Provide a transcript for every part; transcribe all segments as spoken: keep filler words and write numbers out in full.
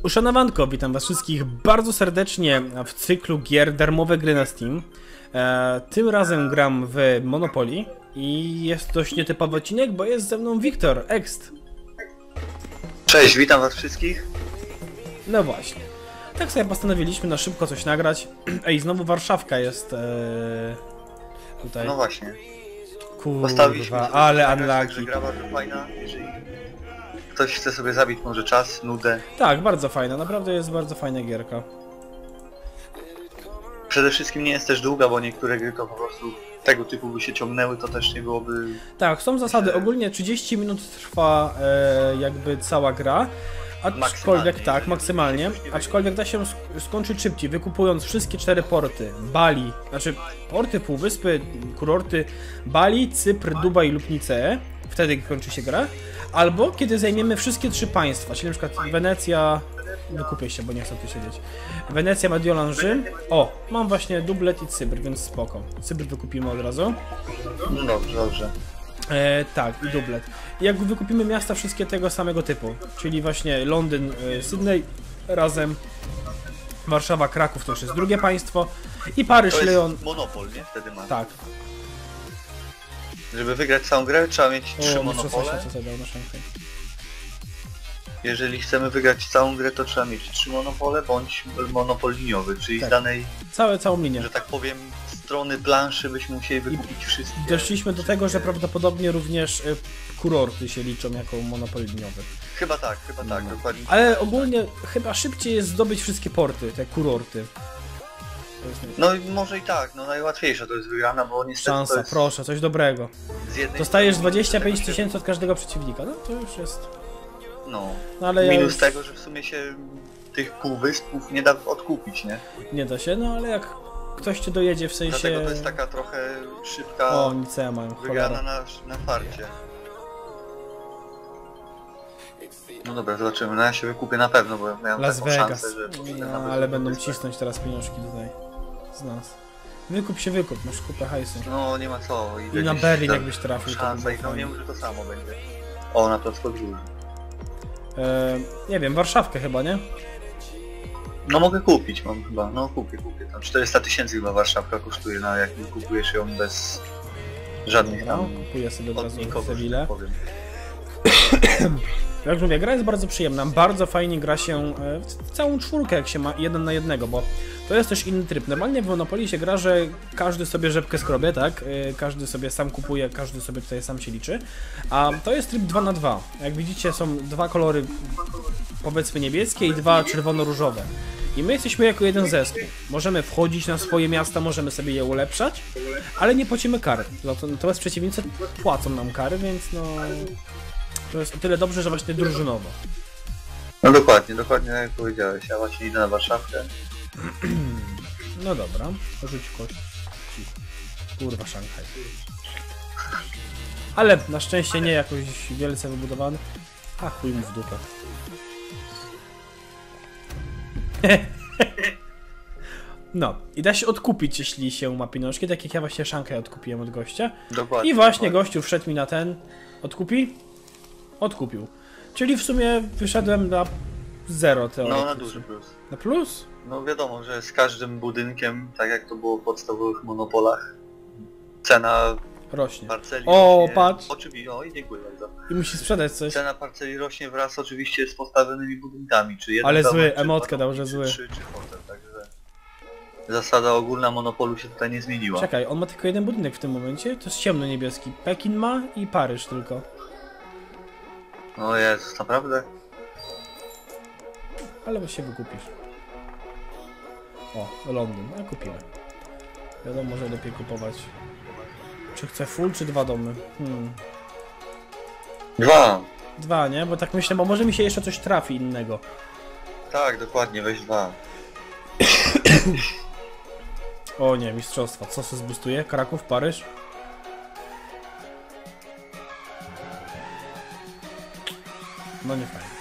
Uszanowanko, witam was wszystkich bardzo serdecznie w cyklu gier darmowe gry na Steam. E, tym razem gram w Monopoly i jest dość nietypowy odcinek, bo jest ze mną Wiktor, Ext. Cześć, witam was wszystkich. No właśnie. Tak sobie postanowiliśmy na szybko coś nagrać. Ej, znowu Warszawka jest e, tutaj. No właśnie. Kurwa, ale unlucky. Gra bardzo fajna, jeżeli ktoś chce sobie zabić może czas, nudę. Tak, bardzo fajna, naprawdę jest bardzo fajna gierka. Przede wszystkim nie jest też długa, bo niektóre gry to po prostu tego typu by się ciągnęły, to też nie byłoby... Tak, są zasady, ogólnie trzydzieści minut trwa e, jakby cała gra. Aczkolwiek tak, maksymalnie, aczkolwiek da się sk skończyć szybciej, wykupując wszystkie cztery porty. Bali, znaczy porty, półwyspy, kurorty Bali, Cypr, Dubaj lub Nicee. Wtedy kończy się gra. Albo kiedy zajmiemy wszystkie trzy państwa, czyli na przykład Wenecja... Wykupię się, bo nie chcę tu siedzieć. Wenecja, Mediolan, Rzym. O, mam właśnie dublet i Cypr, więc spoko. Cypr wykupimy od razu. No dobrze, dobrze. E, tak, i dublet. I jak wykupimy miasta wszystkie tego samego typu, czyli właśnie Londyn, e, Sydney razem, Warszawa, Kraków to już jest drugie państwo i Paryż, to Leon. monopol, nie? Wtedy ma. Tak. Żeby wygrać całą grę trzeba mieć trzy O, monopole. co dał na Szanghaj. Jeżeli chcemy wygrać całą grę, to trzeba mieć trzy monopole bądź monopol liniowy, czyli Tak. z danej, Całe, całą linię. że tak powiem, strony planszy byśmy musieli wykupić wszystkie. Doszliśmy do tego, że prawdopodobnie również e, kurorty się liczą jako monopol liniowy. Chyba tak, chyba tak, No. dokładnie. Ale ogólnie chyba szybciej jest zdobyć wszystkie porty, te kurorty. To jest No i może i tak, no najłatwiejsza to jest wygrana, bo niestety szansa, to jest proszę, coś dobrego. z jednej Dostajesz strony dwadzieścia pięć tego się- tysięcy od każdego przeciwnika, no to już jest... No, No ale ja minus już... tego, że w sumie się tych półwyspów nie da odkupić, nie? Nie da się, no ale jak ktoś cię dojedzie w sensie... Dlatego to jest taka trochę szybka O, Nicea mają, wygrana cholera. na, na farcie. No dobra, zobaczymy, no ja się wykupię na pewno, bo miałem Las taką Vegas. szansę, że No, nawet ale będą wyspę. cisnąć teraz pieniążki tutaj z nas. Wykup się, wykup, masz kupę hajsu. No nie ma co. I na jakieś Berlin tam jakbyś trafił, to by szansa było i no fajnie. nie wiem, że to samo będzie. O, na to wchodziło. E, nie wiem, Warszawkę chyba, nie? No mogę kupić, mam chyba, no kupię, kupię. Tam czterysta tysięcy chyba Warszawka kosztuje, na jak kupujesz ją bez żadnych Dobra, tam kupuję sobie od od razu nikogo, że Sewillę. tak powiem. Jak mówię, gra jest bardzo przyjemna, bardzo fajnie gra się w całą czwórkę, jak się ma jeden na jednego, bo to jest też inny tryb. Normalnie w Monopoly się gra, że każdy sobie rzepkę skrobie, tak? Każdy sobie sam kupuje, każdy sobie tutaj sam się liczy. A to jest tryb dwa na dwa. Jak widzicie, są dwa kolory, powiedzmy niebieskie i dwa czerwono-różowe. I my jesteśmy jako jeden zespół. Możemy wchodzić na swoje miasta, możemy sobie je ulepszać, ale nie płacimy kar. Natomiast przeciwnicy płacą nam kary, więc no... To jest o tyle dobrze, że właśnie drużynowo. No dokładnie, dokładnie jak powiedziałeś, ja właśnie idę na Warszawkę. No dobra, rzuć kość. Kurwa, Szanghaj. Ale na szczęście nie jakoś wielce wybudowany. A chuj mu w dupę. No, i da się odkupić, jeśli się ma pieniążki, tak jak ja właśnie Szanghaj odkupiłem od gościa. Dokładnie. I właśnie dokładnie. gościu wszedł mi na ten. Odkupi? Odkupił. Czyli w sumie wyszedłem na zero teoretycznie. No na duży plus. Na plus? No wiadomo, że z każdym budynkiem, tak jak to było w podstawowych monopolach, cena Rośnie. parceli O, rośnie. patrz. Oczywiście, o i dziękuję bardzo. I musi sprzedać coś. Cena parceli rośnie wraz oczywiście z postawionymi budynkami, czy jeden Ale domek, zły, czy emotkę dwa dał, domki, że czy zły. trzy, czy hotel, także zasada ogólna monopolu się tutaj nie zmieniła. Czekaj, on ma tylko jeden budynek w tym momencie? To jest ciemno-niebieski. Pekin ma i Paryż tylko. O Jezus, naprawdę? Ale się wykupisz. O, Londyn. A kupimy. Wiadomo, że lepiej kupować. Czy chcę full, czy dwa domy? Hmm. Dwa! Dwa, nie? Bo tak myślę, bo może mi się jeszcze coś trafi innego. Tak, dokładnie, weź dwa. O nie, mistrzostwa. Co się zbustuje? Kraków, Paryż? No nie fajnie.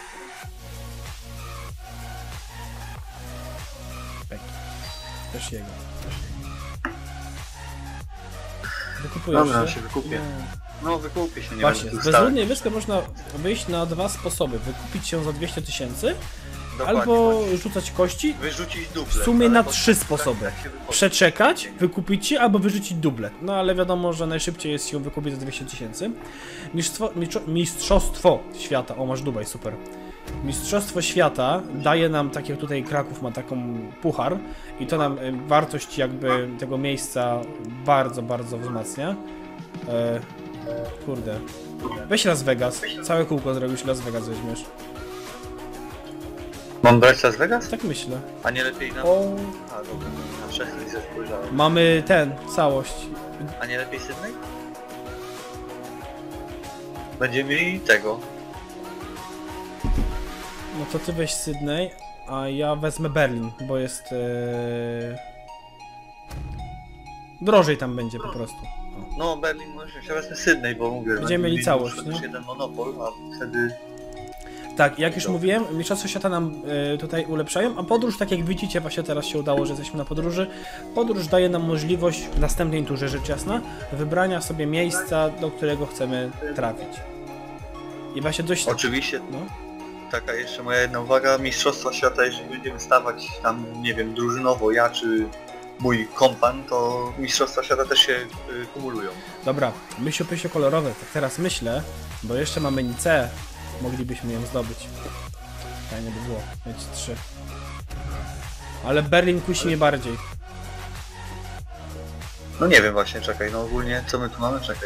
Pekin. Też jego. Wykupujesz Dobra, się? się wykupię. No. No wykupię się, nie Właśnie, będę z tu stał. bezludnej wyspy można wyjść na dwa sposoby. Wykupić się za dwieście tysięcy Dokładnie, albo bądź rzucać kości, wyrzucić w dublet. sumie ale na potem trzy tak- sposoby. tak się wychodzi. Przeczekać, wykupić się, albo wyrzucić dublet. No ale wiadomo, że najszybciej jest się wykupić za dwieście tysięcy. Mistrzostwo, mistrzostwo świata, o masz Dubaj, super. Mistrzostwo świata daje nam, tak jak tutaj Kraków ma taką puchar i to nam y, wartość jakby tego miejsca bardzo, bardzo wzmacnia. E, kurde. Weź Las Vegas, całe kółko zrobisz, Las Vegas weźmiesz. Mam brać Las Vegas? Tak myślę. A nie lepiej na... O, A dobra, na Szechlicę spojrzałem. mamy ten, całość. A nie lepiej Sydney? Będziemy mieli tego. No to ty weź Sydney, a ja wezmę Berlin, bo jest... E... drożej tam będzie po prostu. O. No Berlin, może ja wezmę Sydney, bo mówię, że Będziemy mieli całość, już nie? jeden monopol, a wtedy... Tak, jak już Dobra. mówiłem, Mistrzostwa Świata nam e, tutaj ulepszają, a podróż, tak jak widzicie, właśnie teraz się udało, że jesteśmy na podróży. Podróż daje nam możliwość w następnej turze, rzecz jasna, wybrania sobie miejsca, do którego chcemy trafić. I właśnie dość... Oczywiście, No. taka jeszcze moja jedna uwaga, Mistrzostwa Świata, jeżeli będziemy stawać tam, nie wiem, drużynowo, ja czy mój kompan, to Mistrzostwa Świata też się y, kumulują. Dobra, myśl pysiu kolorowe, tak teraz myślę, bo jeszcze mamy Nicę, moglibyśmy ją zdobyć. Fajnie by było, mieć trzy. Ale Berlin kusi mnie bardziej. No nie wiem właśnie, czekaj, no ogólnie, co my tu mamy, czekaj.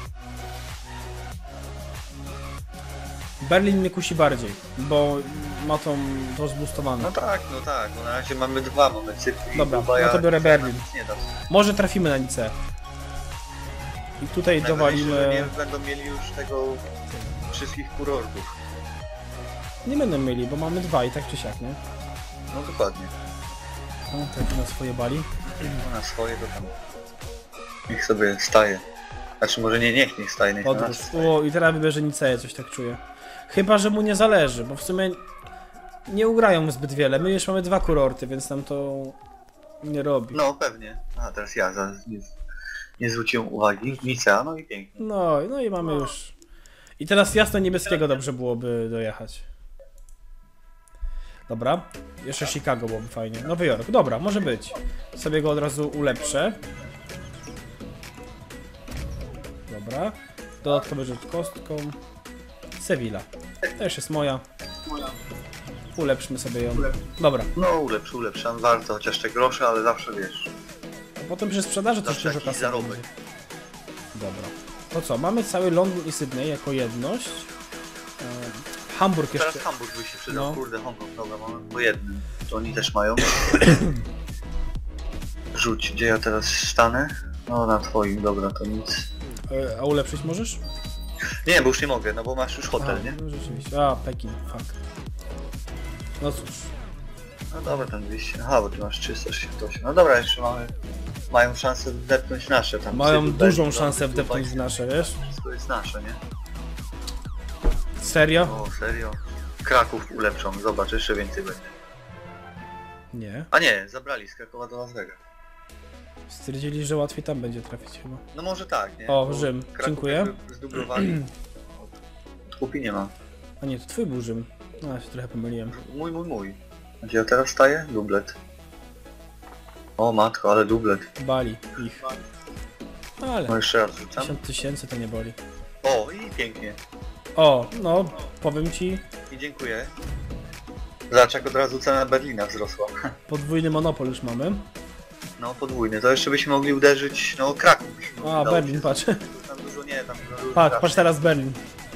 Berlin mnie kusi bardziej, bo ma tą, to zboostowane. No tak, no tak, bo na razie mamy dwa, mamy Cypr i Dobra, Dubaja, no to biorę Berlin. nic nie da. Może trafimy na Nicę. I tutaj Najważniejsze, że dowalimy... nie będą mieli już tego wszystkich kurortów. Nie będą mieli, bo mamy dwa i tak czy siak, nie? No dokładnie. No, tak na swoje bali. No na swoje to tam. Niech sobie staje. Znaczy może nie, niech niech staje, niech na Podróż. nas staje. O, i teraz wybierze Nicę, coś tak czuję. Chyba, że mu nie zależy, bo w sumie nie ugrają zbyt wiele. My już mamy dwa kurorty, więc nam to nie robi. No pewnie. A teraz ja za, nie, nie zwróciłem uwagi. Nicea, no i pięknie. No, no i mamy już. I teraz jasno-niebieskiego dobrze byłoby dojechać. Dobra, jeszcze Chicago byłoby fajnie. Nowy Jork, dobra, może być. Sobie go od razu ulepszę. Dobra. Dodatkowy rzut kostką. Sevilla. Też jest moja. Ulepszmy sobie ją. Dobra. No ulepsz, ulepszam, warto chociaż te grosze, ale zawsze wiesz. A potem przy sprzedaży też Zawsze dużo jakiś kasy zarobek. będzie. Dobra. To co, mamy cały Londyn i Sydney jako jedność. E, Hamburg Teraz jeszcze. Hamburg by się przydał, No. kurde, Hongkong, dobra, mamy po jednym. To oni też mają. Rzuć, gdzie ja teraz stanę? No na twoim, dobra, to nic. E, a ulepszyć możesz? Nie, bo już nie mogę, no bo masz już hotel, A, nie? no rzeczywiście. A, Pekin, fuck. No cóż. No dobra, tam dwieście, aha, bo ty masz trzysta sześćdziesiąt osiem. No dobra, jeszcze mamy, mają szansę wdepnąć nasze tam. Mają Cypr, dużą Belgia, szansę Dubaj, wdepnąć w nasze, wiesz? Wszystko jest nasze, nie? Serio? O, serio? Kraków ulepszą, zobacz, jeszcze więcej będzie. Nie. A nie, zabrali z Krakowa do Las Vegas. Stwierdzili, że łatwiej tam będzie trafić chyba. No może tak, nie? O, Bo Rzym, Kraków dziękuję. jakby zdublowali. Kupi nie ma. A nie, to twój był Rzym. No, ja się trochę pomyliłem. Mój, mój, mój. Gdzie ja teraz staję? Dublet. O matko, ale dublet. Bali ich. Ale No jeszcze raz rzucam. tysiąc tysięcy to nie boli. O, i pięknie. O, no, powiem ci, I dziękuję. Zobacz, jak od razu cena Berlina wzrosła. podwójny monopol już mamy. No podwójny, to jeszcze byśmy mogli uderzyć, no Kraków byśmy mogli A, udało Berlin, się. patrz. Tam dużo nie, tam dużo Patrz, strasznie. patrz teraz Berlin.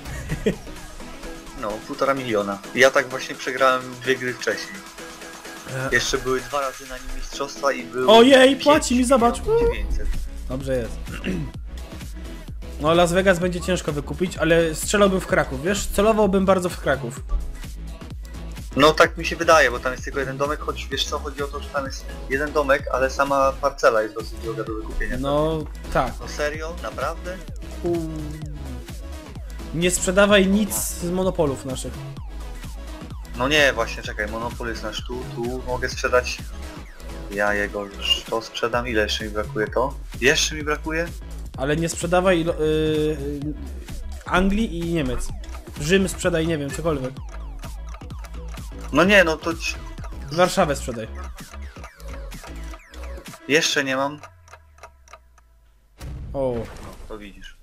No, półtora miliona. Ja tak właśnie przegrałem dwie gry wcześniej. Jeszcze były dwa razy na nim mistrzostwa i był... Ojej, płaci mi, zobacz. dziewięćset. Dobrze jest. No, Las Vegas będzie ciężko wykupić, ale strzelałbym w Kraków, wiesz? Celowałbym bardzo w Kraków. No tak mi się wydaje, bo tam jest tylko jeden domek, choć wiesz co, chodzi o to, że tam jest jeden domek, ale sama parcela jest dosyć droga do wykupienia. No, tak. No serio? Naprawdę? U... Nie sprzedawaj nic z monopolów naszych. No nie, właśnie, czekaj, monopol jest nasz tu, tu mogę sprzedać... Ja jego już to sprzedam, ile jeszcze mi brakuje to? Jeszcze mi brakuje? Ale nie sprzedawaj yy, yy, Anglii i Niemiec. Rzym sprzedaj, nie wiem, cokolwiek. No nie, no to... ci- Warszawę sprzedaj. Jeszcze nie mam. O, No, to widzisz.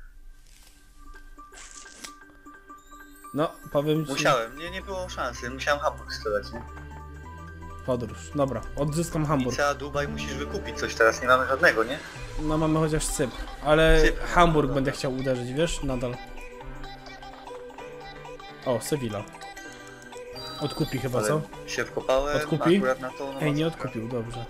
no powiem ci... Musiałem, nie, nie było szansy. Musiałem Hamburg sprzedać, nie? Podróż. Dobra, odzyskam Hamburg. Nicea, Dubaj, musisz wykupić coś teraz, nie mamy żadnego, nie? No mamy chociaż Cypr, ale Cypr, Hamburg no, będę dobra. chciał uderzyć, wiesz? Nadal. O, Sevilla. Odkupi chyba, Ale co? się wkopałem Odkupi? akurat na to... No Ej, nie masakra. odkupił, dobrze.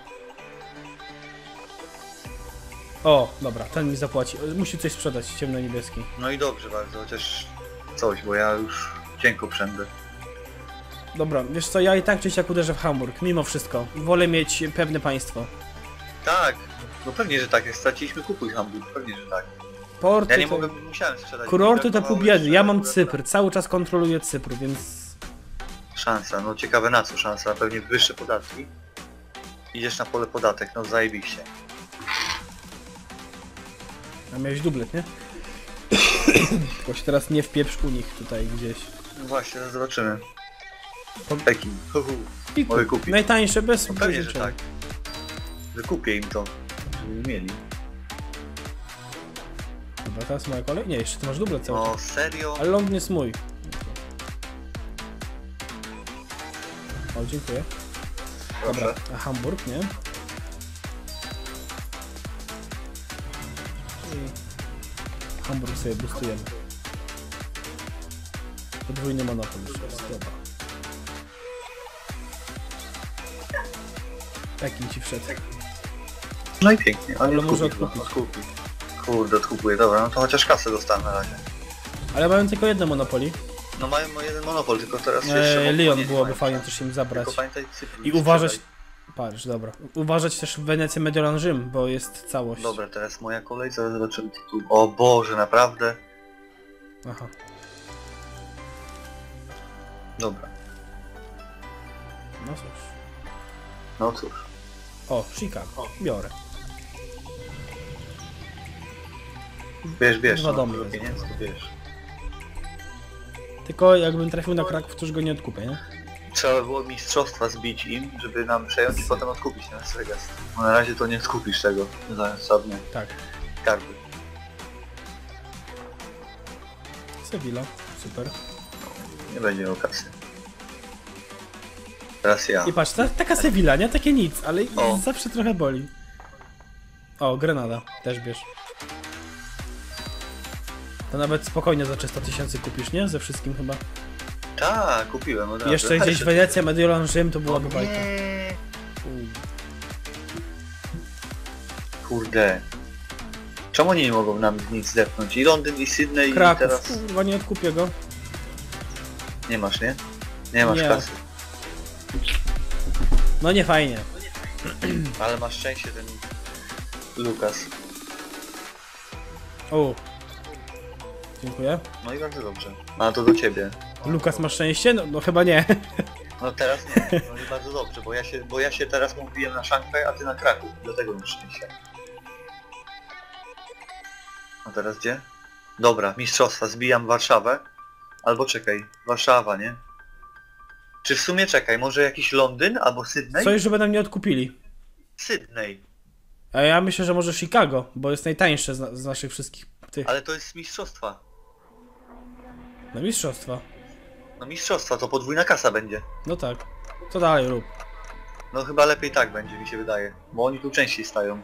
O, dobra, ten mi zapłaci. Musi coś sprzedać, ciemno-niebieski. No i dobrze bardzo, chociaż coś, bo ja już cienko przędę. Dobra, wiesz co, ja i tak czy siak uderzę w Hamburg, mimo wszystko. Wolę mieć pewne państwo. Tak, no pewnie, że tak, jak straciliśmy kupuj Hamburg, pewnie, że tak. Porty Ja nie to... mogę, musiałem sprzedać. Kurorty to Brakowało pół biedy, jeszcze ja mam akurat Cypr, cały czas kontroluję Cypr, więc... Szansa, no ciekawe na co szansa, pewnie wyższe podatki. Idziesz na pole podatek, no zajebiście. A miałeś dublet, nie? Tylko się teraz nie wpieprz u nich tutaj gdzieś. No właśnie, no zobaczymy. Po- Pekin, hu, hu. I Mogę kupić. najtańsze bez No pewnie, że pożyczenia. tak. Wykupię im to, żeby mieli. Dobra, teraz moja kolej? Nie, jeszcze ty masz dublet cały czas. No serio? Ale Londyn jest mój. O, dziękuję. Dobra, Proszę. a Hamburg, nie? I Hamburg sobie boostujemy. Podwójny monopol już jest, dobra. Pekin ci wszedł. No i pięknie, ale Ale może odkupi, odkupić. odkupi. Kurde, odkupuję, dobra, no to chociaż kasę dostanę na razie. Ale mają tylko jedno Monopoly. No mają jeden monopol, tylko teraz jeszcze... Eee, Lyon nie byłoby mają. fajnie też im zabrać. Tylko pamiętaj Cypru. I nie uważać... sprzedaj. Patrz, dobra. Uważać też w Wenecji, Mediolan, Rzym, bo jest całość. Dobra, teraz moja kolej, zaraz zobaczymy co tu... O Boże, naprawdę? Aha. Dobra, No cóż. no cóż. O, Chicago. Biorę. Bierz, bierz, Dwa no, domy dużo wezmę. pieniędzy, to bierz. Tylko jakbym trafił na Kraków, to już go nie odkupię, nie? Trzeba by było mistrzostwa zbić im, żeby nam przejąć i potem odkupić na Las Vegas. Bo na razie to nie skupisz tego, zamiast żadne Tak. karty. Sevilla. Super. Nie będzie okazji. Teraz ja. I patrz, ta, taka Sevilla, nie? Takie nic, ale O. zawsze trochę boli. O, Grenada. Też bierz. To nawet spokojnie za trzysta tysięcy kupisz, nie? Ze wszystkim chyba. Tak, kupiłem od razu. Jeszcze gdzieś Wenecja, Mediolan, Rzym to byłaby No bajka. nie. U. Kurde. Czemu oni nie mogą nam nic zepchnąć? I Londyn, i Sydney, i Kraków, teraz... kurwa, nie odkupię go. Nie masz, nie? Nie masz Nie. kasy. No nie fajnie. Ale masz szczęście ten... Lukas. O. Dziękuję. No i bardzo dobrze. A to do ciebie. Lukas ma szczęście? No, no chyba nie. No teraz nie, no i bardzo dobrze, bo ja się, bo ja się teraz mówiłem na Szanghaj, a ty na Kraków, dlatego masz szczęście. A teraz gdzie? Dobra, mistrzostwa, zbijam Warszawę. Albo czekaj, Warszawa, nie? Czy w sumie czekaj, może jakiś Londyn albo Sydney? Coś, żeby nam nie odkupili. Sydney, A ja myślę, że może Chicago, bo jest najtańsze z, z naszych wszystkich tych. ale to jest mistrzostwa. No mistrzostwa. No mistrzostwa, to podwójna kasa będzie. No tak. To dalej rób. No chyba lepiej tak będzie, mi się wydaje, bo oni tu częściej stają.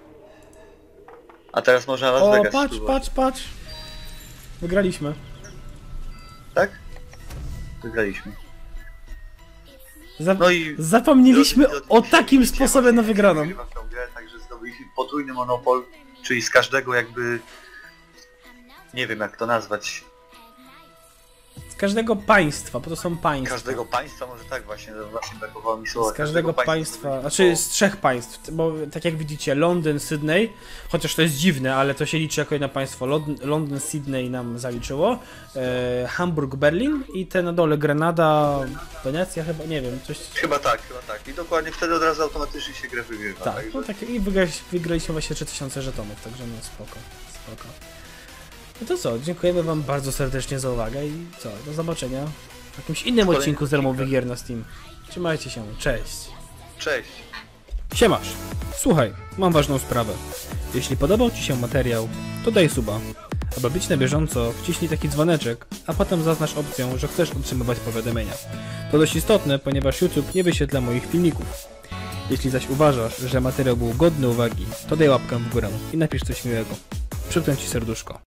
A teraz można Las O, Vegas patrz, spróbować. patrz, patrz. Wygraliśmy. Tak? Wygraliśmy. Za... No i... Zapomnieliśmy Drodzy o widzowie, takim widzicie, sposobie na właśnie wygraną. wygrywam tę grę, także zdobyliśmy podwójny monopol, czyli z każdego jakby... Nie wiem jak to nazwać. Z każdego państwa, bo to są państwa. Każdego państwa, może tak właśnie, no właśnie brakowało mi słowa. Z każdego państwa, zdobyliśmy znaczy z trzech państw, bo tak jak widzicie Londyn, Sydney, chociaż to jest dziwne, ale to się liczy jako jedno państwo, Lond Londyn, Sydney nam zaliczyło, e, Hamburg, Berlin i te na dole Grenada, Wenecja chyba, nie wiem, coś... Chyba tak, chyba tak. I dokładnie wtedy od razu automatycznie się grę wygrywa. Tak, no tak i wygraliśmy, wygraliśmy właśnie trzy tysiące żetonów, także no spoko, spoko. No to co, dziękujemy wam bardzo serdecznie za uwagę i co, do zobaczenia w jakimś innym Kolejny odcinku z odcinek. darmowych gier na Steam. Trzymajcie się, cześć. Cześć. Siemasz. Słuchaj, mam ważną sprawę. Jeśli podobał ci się materiał, to daj suba. Aby być na bieżąco, wciśnij taki dzwoneczek, a potem zaznacz opcję, że chcesz otrzymywać powiadomienia. To dość istotne, ponieważ YouTube nie wyświetla moich filmików. Jeśli zaś uważasz, że materiał był godny uwagi, to daj łapkę w górę i napisz coś miłego. Przypnę ci serduszko.